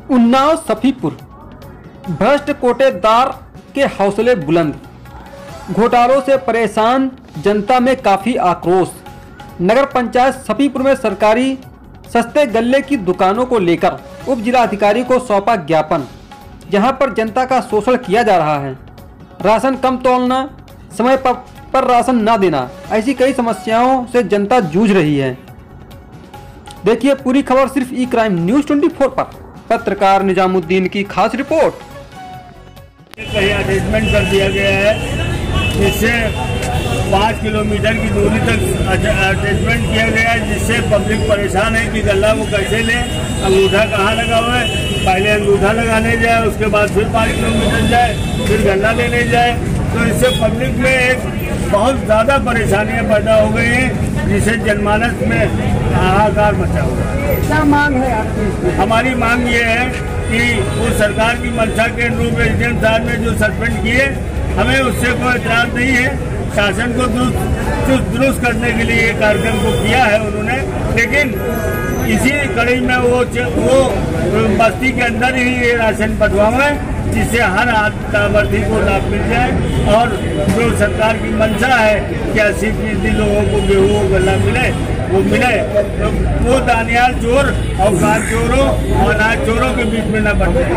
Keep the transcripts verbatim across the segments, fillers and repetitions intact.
उन्नाव सफीपुर, भ्रष्ट कोटेदार के हौसले बुलंद, घोटालों से परेशान जनता में काफ़ी आक्रोश। नगर पंचायत सफीपुर में सरकारी सस्ते गल्ले की दुकानों को लेकर उप जिलाधिकारी को सौंपा ज्ञापन, जहां पर जनता का शोषण किया जा रहा है। राशन कम तोलना, समय पर, पर राशन न देना, ऐसी कई समस्याओं से जनता जूझ रही है। देखिए पूरी खबर सिर्फ ई क्राइम न्यूज़ चौबीस पर। पत्रकार निजामुद्दीन की खास रिपोर्ट। कहीं अटैचमेंट कर दिया गया है, जिससे पाँच किलोमीटर की दूरी तक अटैचमेंट किया गया है, जिससे पब्लिक परेशान है कि गल्ला वो कैसे ले, अंगूठा कहाँ लगा हुआ है, पहले अंगूठा लगाने जाए, उसके बाद फिर पाँच किलोमीटर जाए, फिर गल्ला लेने जाए। तो इससे पब्लिक में एक बहुत ज़्यादा परेशानियाँ पैदा हो गई हैं, जिससे जनमानस में हाहाकार मचा हुआ है। क्या मांग है आपकी? हमारी मांग ये है कि वो सरकार की मंशा के अनुरूप एसडीएम साहब ने जो सस्पेंड किए, हमें उससे कोई एतराज़ नहीं है। शासन को दुरुस्त दुरुस्त करने के लिए ये कार्यक्रम को किया है उन्होंने, लेकिन इसी कड़ी में वो वो बस्ती के अंदर ही ये राशन बंटवाएं, जिससे हर लाभार्थी को लाभ मिल जाए और जो सरकार की मंशा है कि अस्सी फीसदी लोगों को गेहूँ और गल्ला मिले वो मिले, तो वो दानियाल चोर और कार चोरों और अनाज चोरों के बीच में न बन जाए।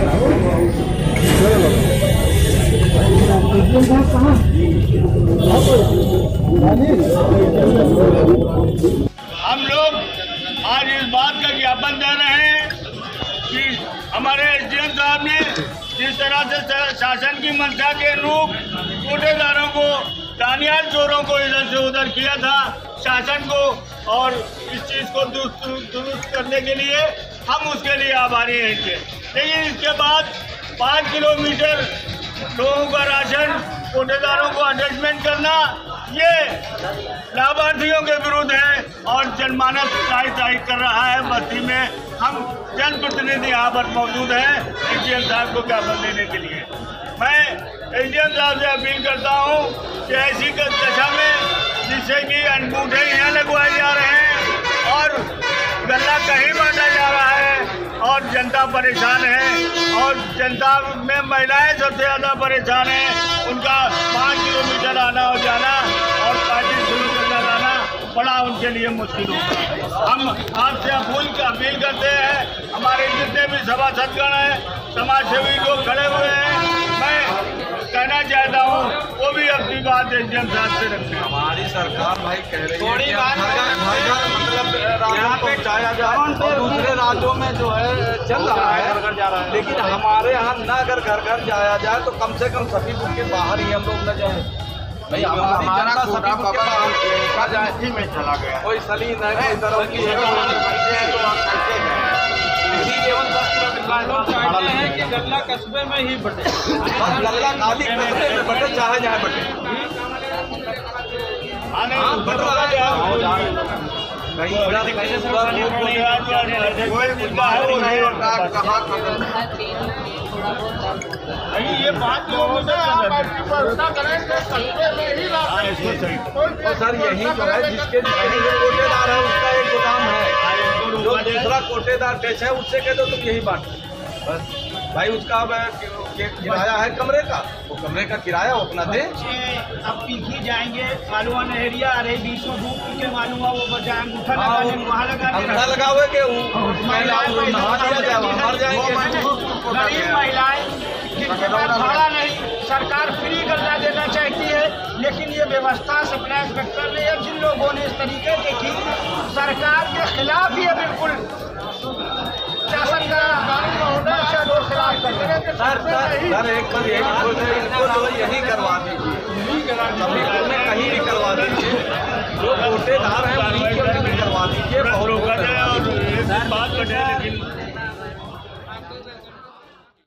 हम लोग आज इस बात का ज्ञापन दे रहे हैं कि हमारे एसडीएम साहब ने जिस तरह से शासन की मंशा के अनुरूप कोटेदारों को, दानियाल चोरों को इधर से उधर किया था, शासन को और इस चीज़ को दुरुस्त करने के लिए हम उसके लिए आभारी हैं इनके। लेकिन इसके बाद पाँच किलोमीटर लोगों का राशन कोटेदारों को अटैचमेंट करना, ये लाभार्थियों के विरुद्ध है और जनमानस ताई ताई कर रहा है बस्ती में। हम जनप्रतिनिधि यहाँ पर मौजूद हैं एसडीएम साहब को ज्ञापन देने के लिए। मैं एसडीएम साहब से अपील करता हूँ कि ऐसी दशा में जिससे कि अंगूठे यहाँ लगवाए जा रहे हैं और गल्ला कहीं बांटा जा रहा है और जनता परेशान है, और जनता में महिलाएं सबसे ज़्यादा परेशान हैं। उनका पाँच किलोमीटर आना और जाना और पैंतीस किलोमीटर आना बड़ा उनके लिए मुश्किल होगा। हम आपसे अपील अपील करते हैं, हमारे जितने भी सभासदगण हैं, समाजसेवी लोग खड़े हुए हैं, मैं कहना चाहता हूँ वो भी अपनी बात एसडीएम साहब से रखें। हमारी सरकार भाई कह रही है कि घर घर मतलब राशन पहुँचाया जाए और दूसरे राज्यों में जो है चल रहा है, लेकिन हमारे यहाँ न अगर घर घर जाया जाए तो कम से कम सफीपुर के बाहर ही हम लोग न जाए। भाई हमारी जनता सफीपुर के बाहर ही में चला गया, कोई सलीन है, कोई तरह की चाहते हैं कि गल्ला कस्बे में ही बटे, गल्ला खाली कस्बे में बटे, चाहे जहाँ बटे बट रहा है। ये बात सर यही जो है जिसके जिसके कोटेदार है उसका एक गोदाम है, जो दूसरा कोटेदार कैसे है उससे कह दो तुम यही बांट बस। भाई उसका अब किराया है कमरे का, वो कमरे का किराया वो अपना दे। अब पीछे जाएंगे मालूमा नहरिया आ रही बीच में धूप पीछे मालूमा वो बचा अंगूठा लगा वहाँ लगा अंगूठा लगा हुए के मर जाएंगे। गरीब महिलाएं जिनके पास भाड़ा नहीं, सरकार फ्री गल्ला देना चाहती है, लेकिन ये व्यवस्था सप्लाई इंस्पेक्टर ने या जिन लोगों ने इस तरीके से की, सरकार के खिलाफ ही है बिल्कुल। शासन का कानून महोदय से लोग खिलाफ करते हैं। सर सर एक बार यही बोल रहे हैं, इनको जो यही करवा दीजिए, सफीपुर में कहीं भी करवा दीजिए, जो कोटेदार हैं उन्हीं को भी करवा दीजिए। बहुत बात कटे लेकिन